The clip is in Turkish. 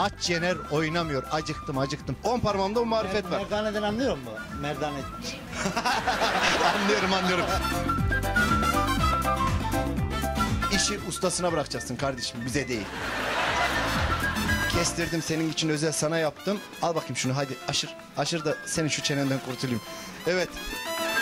Aç yener oynamıyor. Acıktım acıktım. 10 parmağımda o marifet var. Merdaneden anlıyor musun? Merdane. Anlıyorum. İşi ustasına bırakacaksın kardeşim, bize değil. Kestirdim, senin için özel sana yaptım. Al bakayım şunu, hadi aşır. Aşır da senin şu çenenden kurtulayım. Evet.